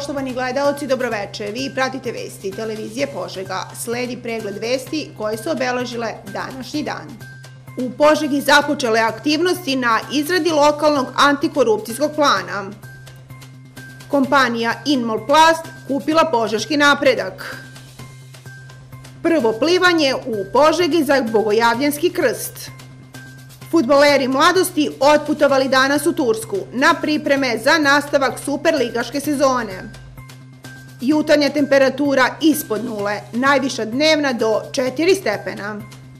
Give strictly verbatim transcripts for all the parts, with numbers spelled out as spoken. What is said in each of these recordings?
Poštovani gledaoci, dobroveče. Vi pratite vesti televizije Požega. Sledi pregled vesti koje su obeležile današnji dan. U Požegi započele aktivnosti na izradi lokalnog antikorupcijskog plana. Kompanija Inmolplast kupila Požeški napredak. Prvo plivanje u Požegi za Bogojavljanski krst. Fudbaleri mladosti otputovali danas u Tursku na pripreme za nastavak superligaške sezone. Jutarnja temperatura ispod nule, najviša dnevna do četiri stepena.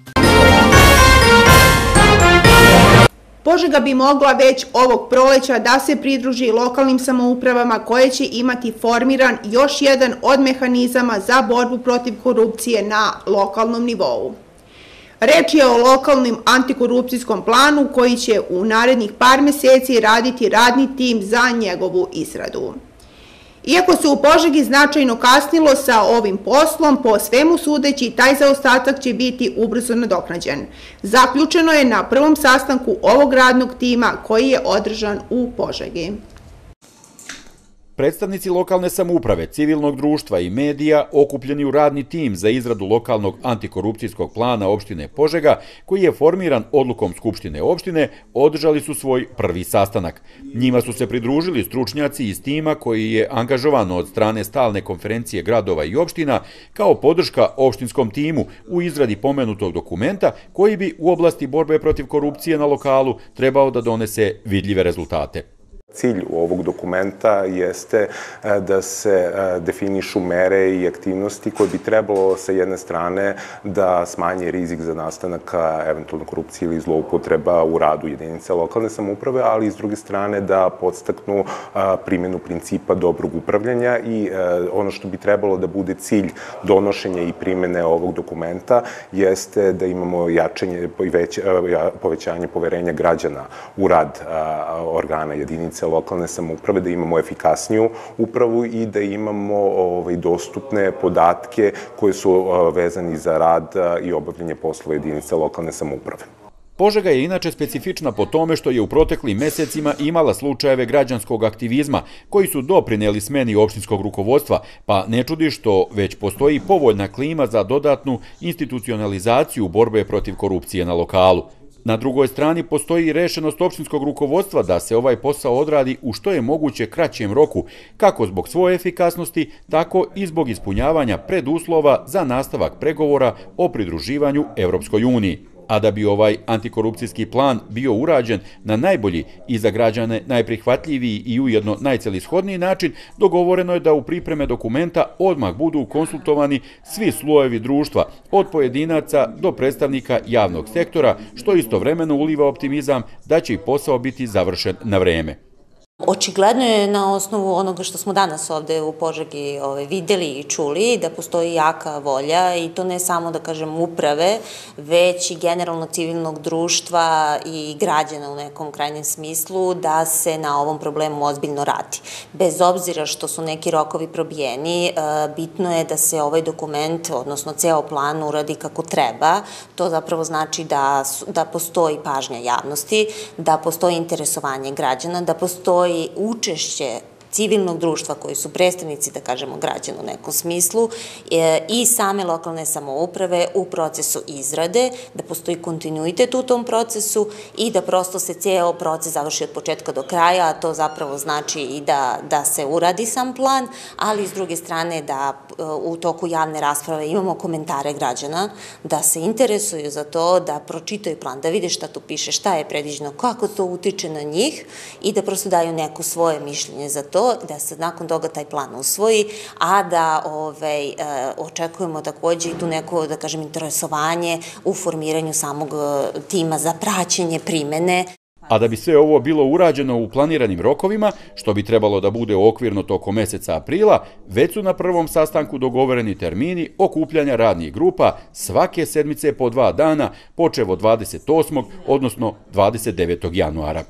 Požega bi mogla već ovog proleća da se pridruži lokalnim samoupravama koje će imati formiran još jedan od mehanizama za borbu protiv korupcije na lokalnom nivou. Reč je o lokalnom antikorupcijskom planu koji će u narednih par meseci raditi radni tim za njegovu izradu. Iako se u Požegi značajno kasnilo sa ovim poslom, po svemu sudeći taj zaostatak će biti ubrzo nadoknađen. Zaključeno je na prvom sastanku ovog radnog tima koji je održan u Požegi. Predstavnici lokalne samouprave, civilnog društva i medija okupljeni u radni tim za izradu lokalnog antikorupcijskog plana opštine Požega, koji je formiran odlukom Skupštine opštine, održali su svoj prvi sastanak. Njima su se pridružili stručnjaci iz tima koji je angažovan od strane stalne konferencije gradova i opština kao podrška opštinskom timu u izradi pomenutog dokumenta koji bi u oblasti borbe protiv korupcije na lokalu trebao da donese vidljive rezultate. Cilj ovog dokumenta jeste da se definišu mere i aktivnosti koje bi trebalo sa jedne strane da smanje rizik za nastanak eventualno korupcije ili zloupotreba u radu jedinice lokalne samouprave, ali i s druge strane da podstaknu primjenu principa dobrog upravljanja i ono što bi trebalo da bude cilj donošenja i primjene ovog dokumenta jeste da imamo jačanje i povećanje poverenja građana u rad organa jedinice lokalne samouprave, da imamo efikasniju upravu i da imamo dostupne podatke koje su vezani za rad i obavljanje poslova jedinice lokalne samouprave. Požega je inače specifična po tome što je u proteklim mesecima imala slučajeve građanskog aktivizma koji su doprineli smeni opštinskog rukovodstva, pa ne čudi što već postoji povoljna klima za dodatnu institucionalizaciju borbe protiv korupcije na lokalu. Na drugoj strani postoji rešenost opštinskog rukovodstva da se ovaj posao odradi u što je moguće kraćem roku, kako zbog svoje efikasnosti, tako i zbog ispunjavanja preduslova za nastavak pregovora o pridruživanju Evropskoj uniji. A da bi ovaj antikorupcijski plan bio urađen na najbolji i za građane najprihvatljiviji i ujedno najcelishodniji način, dogovoreno je da u pripreme dokumenta odmah budu konsultovani svi slojevi društva, od pojedinaca do predstavnika javnog sektora, što istovremeno uliva optimizam da će i posao biti završen na vreme. Očigledno je na osnovu onoga što smo danas ovde u Požegi videli i čuli da postoji jaka volja i to ne samo da kažem uprave, već i generalno civilnog društva i građana u nekom krajnjem smislu da se na ovom problemu ozbiljno radi. Bez obzira što su neki rokovi probijeni, bitno je da se ovaj dokument, odnosno ceo plan uradi kako treba. To zapravo znači da postoji pažnja javnosti, da postoji interesovanje građana, da postoji učešće civilnog društva koji su predstavnici, da kažemo, građana u nekom smislu i same lokalne samouprave u procesu izrade, da postoji kontinuitet u tom procesu i da prosto se cijel proces završi od početka do kraja, a to zapravo znači i da se uradi sam plan, ali s druge strane da u toku javne rasprave imamo komentare građana, da se interesuju za to, da pročitaju plan, da vide šta tu piše, šta je predviđeno, kako to utiče na njih i da prosto daju neko svoje mišljenje za to, da se nakon toga taj plan usvoji, a da očekujemo takođe i tu neko, da kažem, interesovanje u formiranju samog tima za praćenje primene. A da bi sve ovo bilo urađeno u planiranim rokovima, što bi trebalo da bude okvirno tokom meseca aprila, već su na prvom sastanku dogovoreni termini okupljanja radnih grupa svake sedmice po dva dana, počev od dvadeset osmog odnosno dvadeset devetog januara.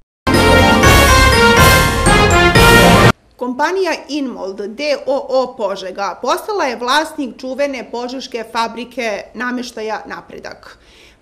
Kompanija Inmold d o o Požega postala je vlasnik čuvene požeške fabrike nameštaja Napredak.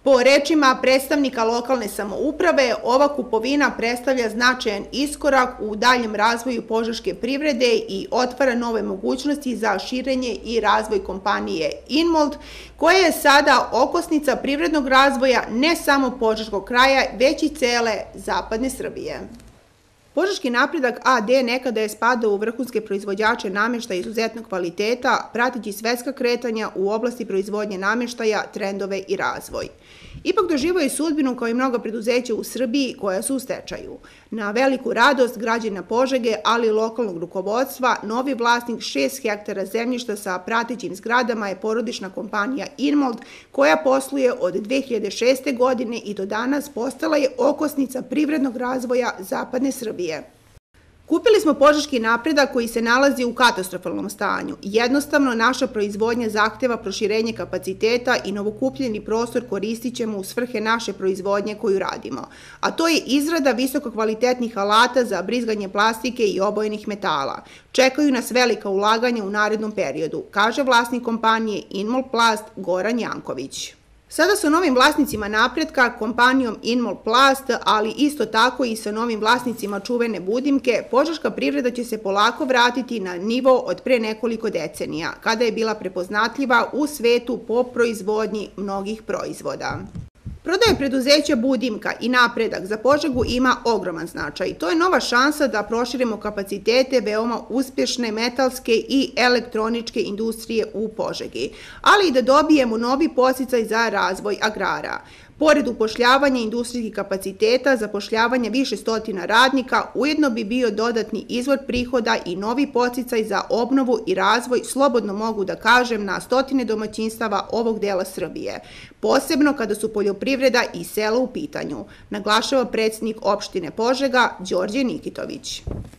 Po rečima predstavnika lokalne samouprave, ova kupovina predstavlja značajan iskorak u daljem razvoju požeške privrede i otvara nove mogućnosti za širenje i razvoj kompanije Inmold, koja je sada okosnica privrednog razvoja ne samo požeškog kraja, već i cele zapadne Srbije. Požeški napredak a de nekada je spadao u vrhunske proizvođače nameštaja izuzetnog kvaliteta, prateći svetska kretanja u oblasti proizvodnje nameštaja, trendove i razvoj. Ipak doživao je sudbinu kao i mnoga preduzeća u Srbiji koja su u stečaju. Na veliku radost građana Požege, ali i lokalnog rukovodstva, novi vlasnik šest hektara zemljišta sa pratećim zgradama je porodična kompanija Inmold, koja posluje od dve hiljade šeste. godine i do danas postala je okosnica privrednog razvoja zapadne Srbije. Kupili smo požeški napredak koji se nalazi u katastrofalnom stanju. Jednostavno, naša proizvodnja zahteva proširenje kapaciteta i novokupljeni prostor koristit ćemo u svrhe naše proizvodnje koju radimo. A to je izrada visokokvalitetnih alata za brizganje plastike i obojenih metala. Čekaju nas velika ulaganja u narednom periodu, kaže vlasnik kompanije Inmold Plast Goran Janković. Sada sa novim vlasnicima napretka, kompanijom Inmold Plast, ali isto tako i sa novim vlasnicima čuvene Budimke, požeška privreda će se polako vratiti na nivo od pre nekoliko decenija, kada je bila prepoznatljiva u svetu po proizvodnji mnogih proizvoda. Prodaja preduzeća Budimka i napredak za Požegu ima ogroman značaj. To je nova šansa da proširimo kapacitete veoma uspješne metalske i elektroničke industrije u Požegi, ali i da dobijemo novi podsticaj za razvoj agrara. Pored upošljavanja industrijskih kapaciteta, zapošljavanja više stotina radnika, ujedno bi bio dodatni izvor prihoda i novi podsticaj za obnovu i razvoj, slobodno mogu da kažem, na stotine domaćinstava ovog dela Srbije, posebno kada su poljoprivreda i sela u pitanju, naglašava predsjednik opštine Požega Đorđe Nikitović.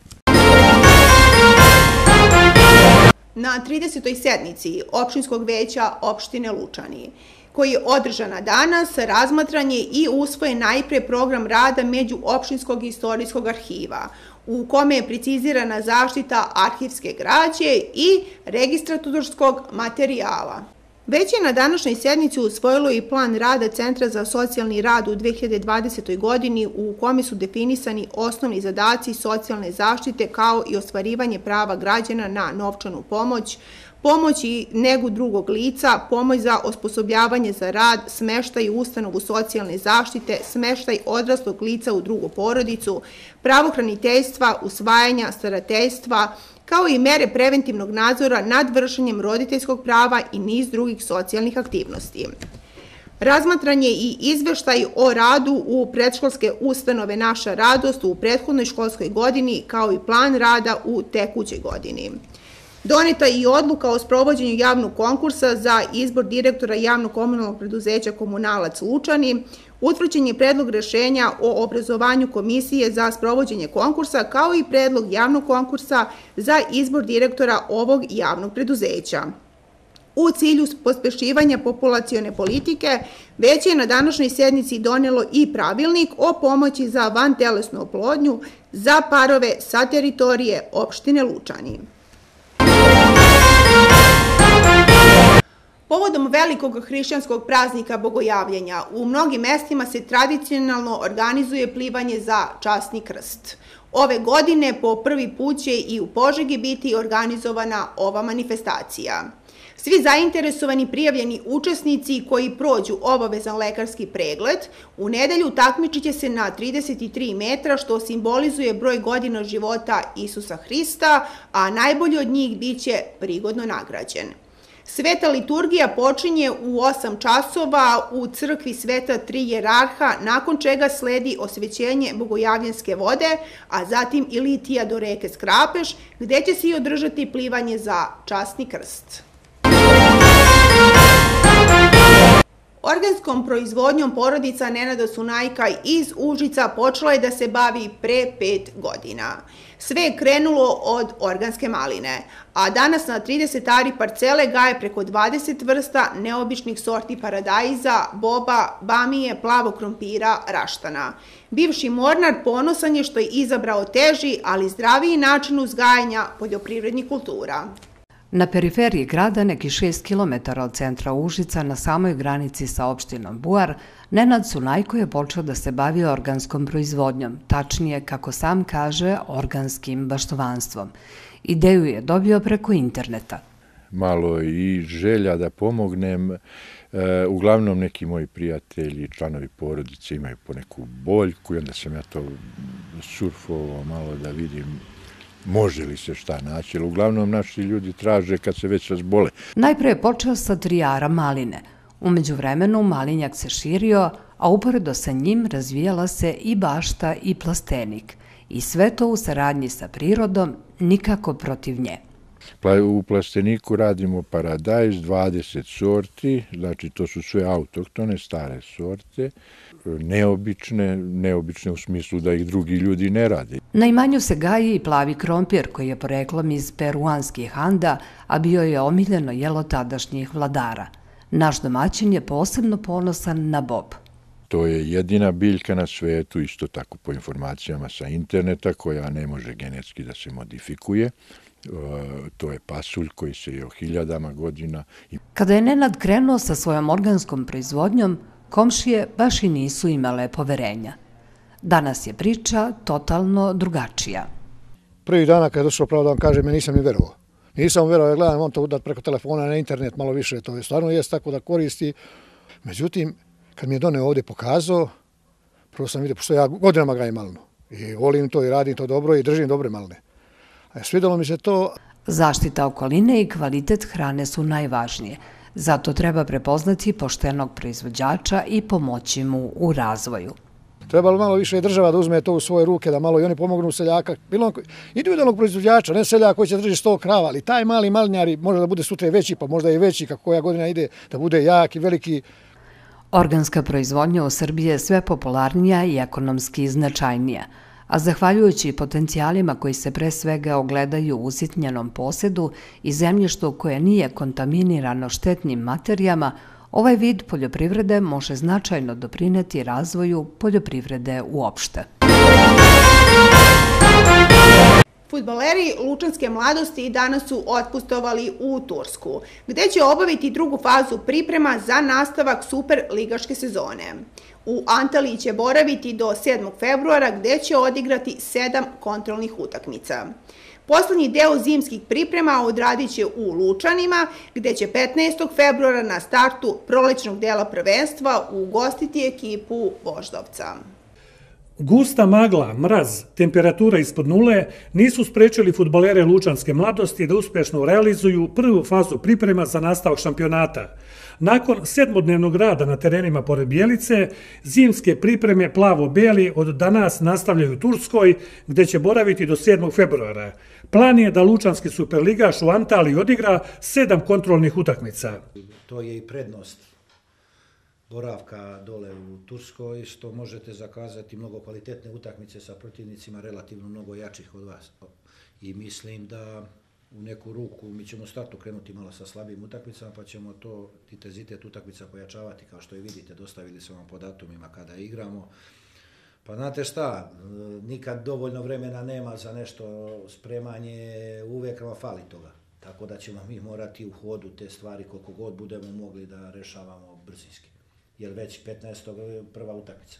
Na tridesetoj sednici opštinskog veća opštine Lučani, koji je održana danas, razmatran je i usvojen najpre program rada Međuopštinskog istorijskog arhiva, u kome je precizirana zaštita arhivske građe i registratorskog materijala. Već je na današnjoj sednici usvojilo i plan rada Centra za socijalni rad u dve hiljade dvadesetoj. godini, u kome su definisani osnovni zadaci socijalne zaštite kao i ostvarivanje prava građana na novčanu pomoć, pomoć i negu drugog lica, pomoć za osposobljavanje za rad, smeštaj u ustanovu socijalne zaštite, smeštaj odraslog lica u drugu porodicu, pravo hraniteljstva, usvajanja, starateljstva, kao i mere preventivnog nadzora nad vršenjem roditeljskog prava i niz drugih socijalnih aktivnosti. Razmatran je i izveštaj o radu u predškolske ustanove Naša radost u prethodnoj školskoj godini, kao i plan rada u tekućoj godini. Doneta je i odluka o sprovođenju javnog konkursa za izbor direktora javnog komunalnog preduzeća Komunalac Lučani, utvrđen je predlog rešenja o obrazovanju komisije za sprovođenje konkursa, kao i predlog javnog konkursa za izbor direktora ovog javnog preduzeća. U cilju pospešivanja populacione politike, već je na današnjoj sednici donelo i pravilnik o pomoći za vantelesnu oplodnju za parove sa teritorije opštine Lučani. Povodom velikog hrišćanskog praznika Bogojavljenja, u mnogim mestima se tradicionalno organizuje plivanje za časni krst. Ove godine po prvi put će i u Požegi biti organizovana ova manifestacija. Svi zainteresovani prijavljeni učesnici koji prođu obavezan lekarski pregled, u nedelju takmičit će se na trideset tri metra, što simbolizuje broj godina života Isusa Hrista, a najbolji od njih biće prigodno nagrađen. Sveta liturgija počinje u osam časova u crkvi Sveta Tri Jerarha, nakon čega sledi osvećenje bogojavljenske vode, a zatim i litija do reke Skrapeš, gde će se i održati plivanje za časni krst. Organskom proizvodnjom porodica Nenada Sunajka iz Užica počela je da se bavi pre pet godina. Sve je krenulo od organske maline, a danas na trideset ari parcele gaje preko dvadeset vrsta neobičnih sorti paradajza, boba, bamije, plavog krompira, raštana. Bivši mornar ponosan je što je izabrao teži, ali zdraviji način uzgajanja poljoprivrednih kultura. Na periferiji grada, neki šest kilometara od centra Užica, na samoj granici sa opštinom Buar, Nenad Sunajko je počeo da se bavi organskom proizvodnjom, tačnije, kako sam kaže, organskim baštovanstvom. Ideju je dobio preko interneta. Malo i želja da pomognem. Uglavnom neki moji prijatelji, članovi porodice imaju po neku boljku i onda sam ja to surfovao malo da vidim može li se šta naći, ali uglavnom naši ljudi traže kad se već razbole. Najpre je počeo sa trijara maline. U međuvremenu malinjak se širio, a uporedo sa njim razvijala se i bašta i plastenik. I sve to u saradnji sa prirodom, nikako protiv nje. U plasteniku radimo paradajz, dvadeset sorti, znači to su sve autohtone, stare sorte, neobične, neobične u smislu da ih drugi ljudi ne rade. Na imanju se gaji i plavi krompir koji je poreklom iz peruanskih Anda, a bio je omiljeno jelo tadašnjih vladara. Naš domaćin je posebno ponosan na bob. To je jedina biljka na svetu, isto tako po informacijama sa interneta, koja ne može genetski da se modifikuje. To je pasulj koji se je o hiljadama godina. Kada je Nenad krenuo sa svojom organskom proizvodnjom, komšije baš i nisu imale poverenja. Danas je priča totalno drugačija. Prvi dana kada je došao, pravo da vam kažem, ja nisam ni verovao. Nisam verovao, ja gledam, on to udat preko telefona na internet malo više, to je stvarno jest tako da koristi. Međutim, kad mi je doneo ovdje pokazao, prvo sam vidio, pošto ja godinama gajim malinu. I volim to i radim to dobro i držim dobre maline. A svidjelo mi se to. Zaštita okoline i kvalitet hrane su najvažnije. Zato treba prepoznati poštenog proizvođača i pomoći mu u razvoju. Trebalo malo više država da uzme to u svoje ruke, da malo i oni pomognu seljaka, bilo individualnog proizvođača, ne seljaka koji će drži sto krava, ali taj mali malinjari može da bude sutra veći, pa možda i veći, kako koja godina ide, da bude jak i veliki. Organska proizvodnja u Srbiji je sve popularnija i ekonomski značajnija, a zahvaljujući potencijalima koji se pre svega ogledaju u usitnjenom posjedu i zemljištu koje nije kontaminirano štetnim materijama, ovaj vid poljoprivrede može značajno doprineti razvoju poljoprivrede uopšte. Fudbaleri Lučanske mladosti danas su otpustovali u Tursku, gde će obaviti drugu fazu priprema za nastavak superligaške sezone. U Antaliji će boraviti do sedmog februara, gde će odigrati sedam kontrolnih utakmica. Poslednji deo zimskih priprema odradit će u Lučanima, gde će petnaestog februara na startu prolećnog dela prvenstva ugostiti ekipu Voždovca. Gusta magla, mraz, temperatura ispod nule nisu sprečili fudbalere Lučanske mladosti da uspešno realizuju prvu fazu priprema za nastavak šampionata. Nakon sedmodnevnog rada na terenima pored Bijelice, zimske pripreme plavo-beli od danas nastavljaju u Turskoj, gde će boraviti do sedmog februara. Plan je da Lučanski superligaš u Antaliji odigra sedam kontrolnih utakmica. To je i prednost boravka dole u Turskoj, što možete zakazati mnogo kvalitetne utakmice sa protivnicima relativno mnogo jačih od vas. I mislim da u neku ruku mi ćemo u startu krenuti malo sa slabijim utakmicama, pa ćemo to intenzitet utakmica pojačavati, kao što i vidite, dostavili smo vam po datumima kada igramo. Pa znate šta, nikad dovoljno vremena nema za nešto spremanje, uvijek vam fali toga. Tako da ćemo mi morati u hodu te stvari koliko god budemo mogli da rešavamo brzinski. Jer već petnaestog prva utakmica.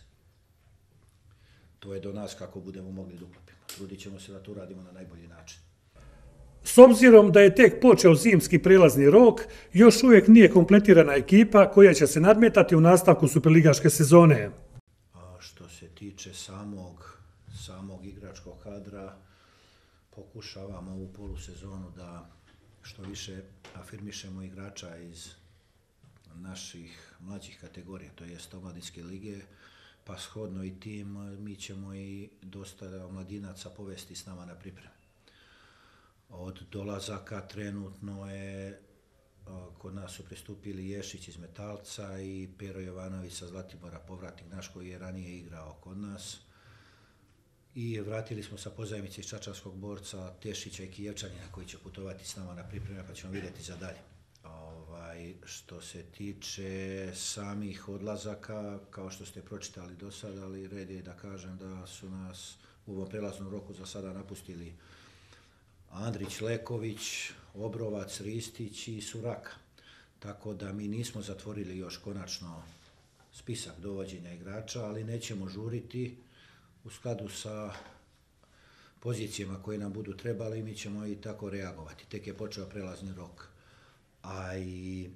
To je do nas kako budemo mogli da uklopimo. Trudit ćemo se da to uradimo na najbolji način. S obzirom da je tek počeo zimski prelazni rok, još uvijek nije kompletirana ekipa koja će se nadmetati u nastavku superligaške sezone. A što se tiče samog, samog igračkog kadra, pokušavamo ovu polusezonu da što više afirmišemo igrača iz naših mlađih kategorija, to jest omladinske lige, pa shodno i tim mi ćemo i dosta omladinaca povesti s nama na pripreme. Od dolazaka trenutno je kod nas su pristupili Ješić iz Metalca i Pero Jovanović sa Zlatibora, povratnik naš koji je ranije igrao kod nas. I vratili smo sa pozajmice iz Čačanskog borca Tešića i Kijevčanina koji će putovati s nama na pripreme, pa ćemo vidjeti za dalje. Ovaj, što se tiče samih odlazaka, kao što ste pročitali do sada, ali red je da kažem da su nas u ovom prelaznom roku za sada napustili Andrić, Leković, Obrovac, Ristić i Suraka. Tako da mi nismo zatvorili još konačno spisak dovođenja igrača, ali nećemo žuriti u skladu sa pozicijama koje nam budu trebali, mi ćemo i tako reagovati. Tek je počeo prelazni rok. A i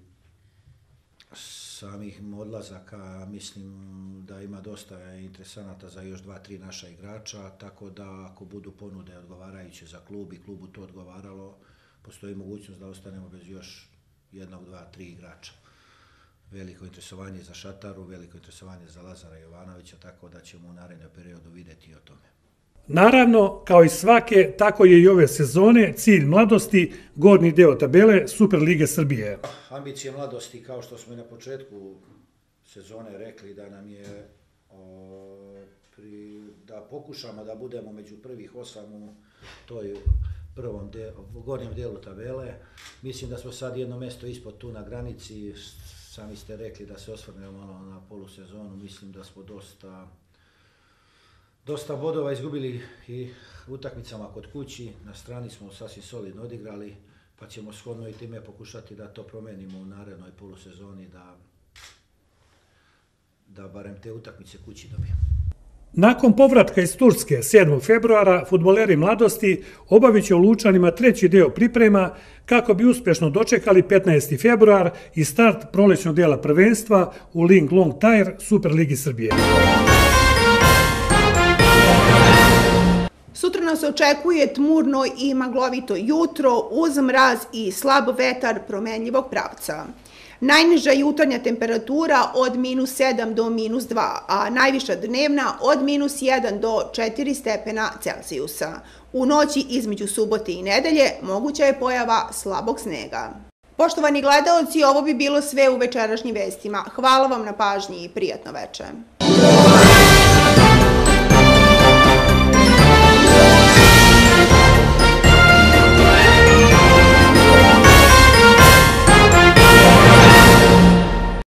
samih odlazaka mislim da ima dosta interesanata za još dva, tri naša igrača, tako da ako budu ponude odgovarajuće za klub i klubu to odgovaralo, postoji mogućnost da ostanemo bez još jednog, dva, tri igrača. Veliko interesovanje za Šataru, veliko interesovanje za Lazara Jovanovića, tako da ćemo u narednom periodu vidjeti o tome. Naravno, kao i svake, tako je i ove sezone, cilj Mladosti, gornji deo tabele Superlige Srbije. Ambicije Mladosti, kao što smo i na početku sezone rekli, da nam je o, pri, da pokušamo da budemo među prvih osam u toj prvom de, gornjem delu tabele. Mislim da smo sad jedno mjesto ispod tu na granici, sami ste rekli da se osvrnemo malo na polusezonu, mislim da smo dosta Dosta bodova izgubili i utakmicama kod kući, na strani smo sasvim solidno odigrali, pa ćemo shodno i time pokušati da to promenimo u narednoj polusezoni, da, da barem te utakmice kući dobijemo. Nakon povratka iz Turske sedmog februara, fudbaleri Mladosti obavit će u Lučanima treći deo priprema kako bi uspješno dočekali petnaesti februar i start prolećnog dela prvenstva u Ling Long Tire Superligi Srbije. Sutra nas očekuje tmurno i maglovito jutro uz mraz i slab vetar promenljivog pravca. Najniža jutarnja temperatura od minus sedam do minus dva, a najviša dnevna od minus jedan do četiri stepena Celzijusa. U noći između subote i nedelje moguća je pojava slabog snega. Poštovani gledaoci, ovo bi bilo sve u večerašnjim vestima. Hvala vam na pažnji i prijatno veče.